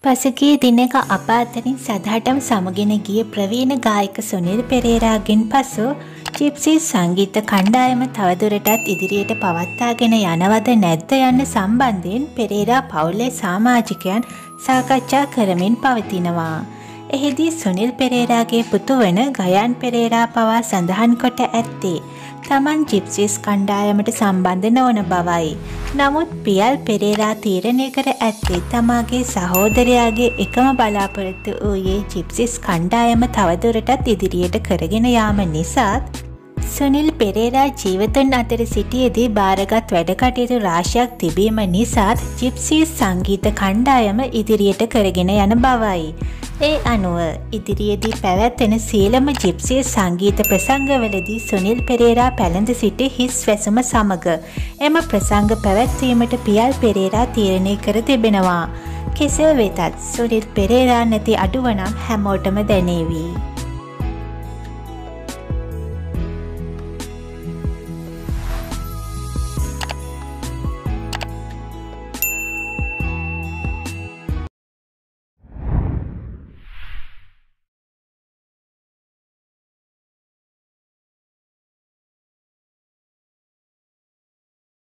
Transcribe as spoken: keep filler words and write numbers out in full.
පසුගිය දිනක අප අතරින් සදහටම සමගෙන ගිය ප්‍රවීණ ගායක සුනිල් පෙරේරාගෙන් පසු ජිප්සීස් සංගීත කණ්ඩායම තවදුරටත් ඉදිරියට පවත්වාගෙන යනවද නැද්ද යන්න සම්බන්ධයෙන් පෙරේරා පවුලේ සමාජිකයන් සාකච්ඡා කරමින් පවතිනවා. එහිදී සුනිල් පෙරේරාගේ පුතු වන ගයාන් පෙරේරා පවා සඳහන් කොට ඇත්තේ තමන් ජිප්සීස් කණ්ඩායමට සම්බන්ධ නොවන බවයි. නමුත් පියල් පෙරේරා තීරණය කර ඇත්තේ තමාගේ සහෝදරයාගේ එකම බලාපොරොත්තු වූයේ ජිප්සීස් කණ්ඩායම තවදුරටත් ඉදිරියට කරගෙන යාම නිසාත් සුනිල් පෙරේරා ජීවතුන් අතර සිටියේදී බාරගත් වැඩකටයුතු රාශියක් තිබීම නිසාත් ජිප්සීස් සංගීත කණ්ඩායම ඉදිරියට කරගෙන යන බවයි. ඒ අනුව ඉදිරියේදී පැවැත්වෙන සියලුම ජිප්සීස් සංගීත ප්‍රසංගවලදී සුනිල් පෙරේරා පැළඳ සිටි හිස් වැසුම සමග එම ප්‍රසංග පැවැත්වීමට පියල් පෙරේරා තීරණය කර තිබෙනවා. කෙසේ වෙතත් සුනිල් පෙරේරා නැති අඩුව නම් හැමෝටම දැනේවි.